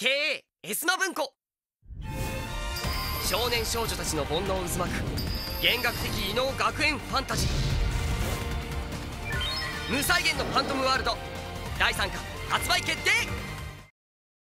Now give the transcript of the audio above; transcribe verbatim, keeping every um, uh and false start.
経営エスマ文庫。少年少女たちの煩悩渦巻く弦楽的異能学園ファンタジー、無再現のファントムワールドだいさんか発売決定。